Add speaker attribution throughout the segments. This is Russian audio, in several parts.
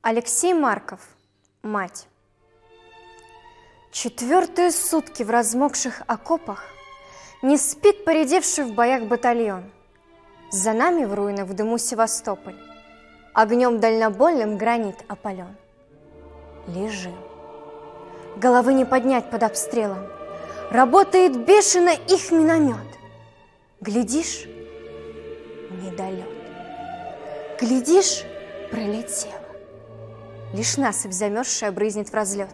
Speaker 1: Алексей Марков. Мать. 4-е сутки в размокших окопах не спит поредевший в боях батальон. За нами в руинах в дыму Севастополь, огнем дальнобойным гранит опален. Лежим. Головы не поднять под обстрелом. Работает бешено их миномет. Глядишь — недолет. Глядишь — пролетело. Лишь насыпь замерзшая брызнет в разлет.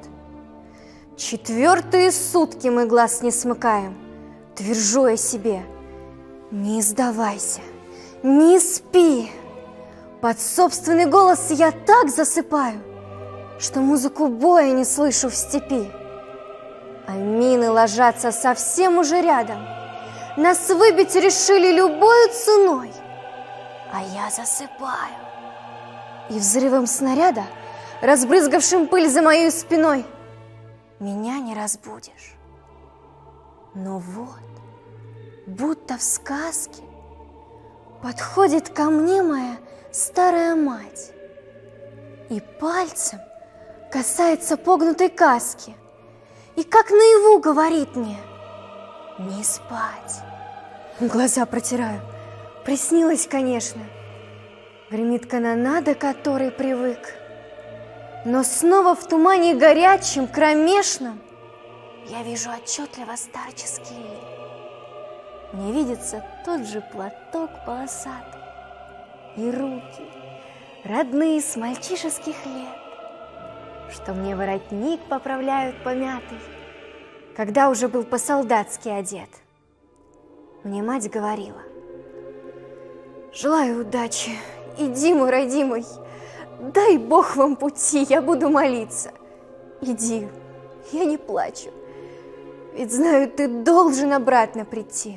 Speaker 1: 4-е сутки мы глаз не смыкаем. Твержу я себе: не сдавайся, не спи. Под собственный голос я так засыпаю, что музыку боя не слышу в степи. А мины ложатся совсем уже рядом. Нас выбить решили любою ценой. А я засыпаю. И взрывом снаряда, разбрызгавшим пыль за моей спиной, меня не разбудишь. Но вот, будто в сказке, подходит ко мне моя старая мать и пальцем касается погнутой каски, и как наяву говорит мне: не спать. Глаза протираю. Приснилось, конечно. Гремит канонада, к которой привык. Но снова в тумане горячем, кромешном я вижу отчетливо старческий лик. Мне видится тот же платок полосатый и руки, родные с мальчишеских лет, что мне воротник поправляют помятый, когда уже был по-солдатски одет. Мне мать говорила: желаю удачи, иди, мой родимый, дай Бог вам пути, я буду молиться. Иди, я не плачу, ведь знаю, ты должен обратно прийти.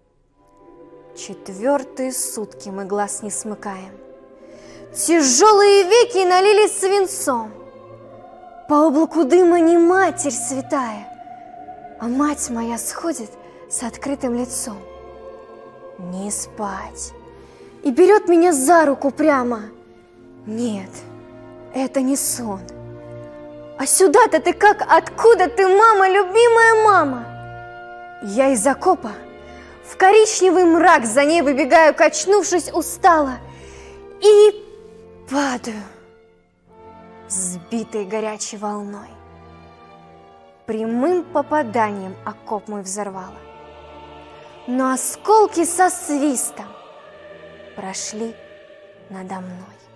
Speaker 1: 4-е сутки мы глаз не смыкаем. Тяжелые веки налились свинцом. По облаку дыма не Матерь святая, а мать моя сходит с открытым лицом. Не спать. И берет меня за руку прямо. Нет, это не сон. А сюда-то ты как? Откуда ты, мама, любимая мама? Я из окопа в коричневый мрак за ней выбегаю, качнувшись устало, и падаю, сбитой горячей волной. Прямым попаданием окоп мой взорвало, но осколки со свистом прошли надо мной.